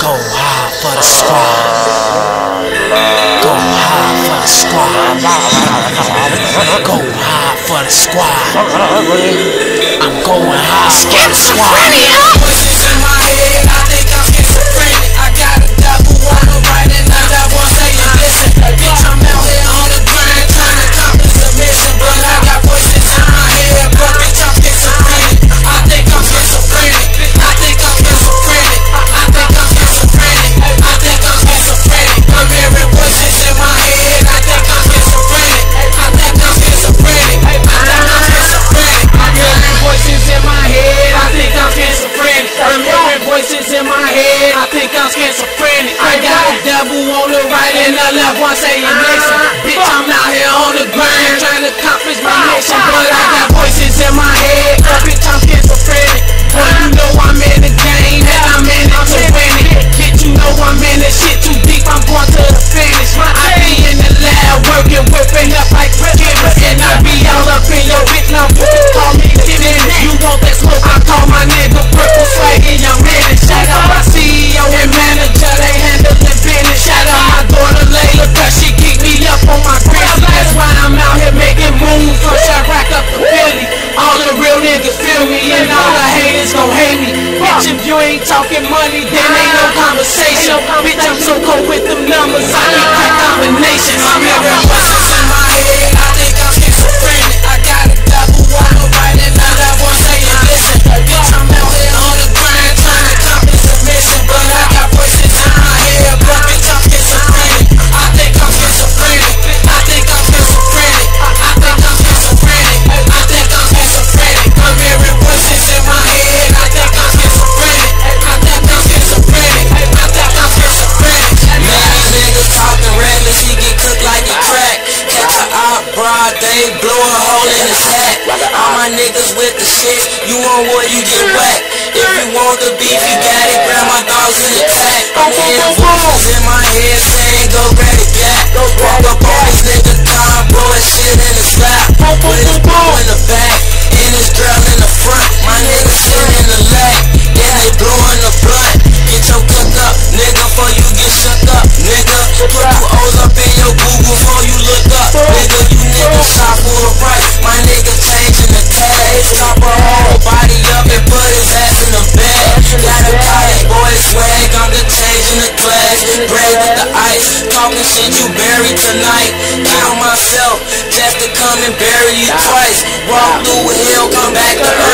Go hard for the squad. Go hard for the squad. Go hard for the squad. I'm going hard for the squad. Voices in my head, I think I'm schizophrenic. I got a double on the right and another one saying listen. Bitch, I'm out here on the grind trying to accomplish a mission, but I got voices in my head, but bitch, I'm schizophrenic. I think I'm schizophrenic. I think I'm schizophrenic. I think I'm schizophrenic. I think I'm schizophrenic. I'm hearing voices in my head. I think I'm schizophrenic. I think I'm schizophrenic. I think I'm schizophrenic. I'm hearing voices in my head. I think I'm schizophrenic. I'm hearing voices in my head. I think I'm schizophrenic. I got a double on the right and the left one saying listen. Bitch, I'm out here on the grind trying to accomplish my mission, but I got voices in my head. Bitch, I'm schizophrenic. Boy, you know I'm in the game and I'm in it to win it. Bitch, you know I'm in this shit too deep. I'm going to the finish. I be in the lab working, whipping up like Gibbons, and I be all up in your bitch. Now you can call me Gibbons. You want that smoke? I call my nigga Purple Swag and Young Man. Shout out my CEO and manager, they handling business. Shout out my daughter Layla, cause she keep me up on my grizzly. That's why I'm out here making moves from Chirac up to Philly. All the real niggas feel me and all the haters gon' hate me. Bitch, if you ain't talking money, then ain't no conversation. Bitch, I'm so cold with them numbers, I need that combinations. I'm hearing voices in my head, I think I'm schizophrenic. I got a double on the right and another one saying listen. Bitch, I'm out here on the grind trying to accomplish a mission, but I got voices in my head, but bitch, I'm schizophrenic. I think I'm schizophrenic. I think I'm schizophrenic. I think I'm schizophrenic. I think I'm schizophrenic. I'm hearing voices in my head. I think I'm schizophrenic. I think I'm schizophrenic. I think I'm schizophrenic. Man, these niggas talking reckless, he get cooked like a crack. Catch a op broad, they blow a hole in his hat. All my niggas with the shit, you want what you get whacked. If you want the beef, you got it, grab my dogs in the pack. I'm hearing voices in my head saying go grab the gap. Walk up on this nigga car, blow his shit in his lap. Put his boo in the back, and his girl in the front. My niggas sitting in the lag, yeah, they blowing the blunt. Get your cook up, nigga, before you get shook up, nigga. Put two O's up in your Google before you look up, nigga. You niggas shop for the price, my nigga changing the tags. Chop a whole body up and put his ass in the bag. Got a college boy swag, I'm just changing the class. Bread with the ice, talking shit you buried tonight. Count myself just to come and bury you twice. Walk through hell, come back to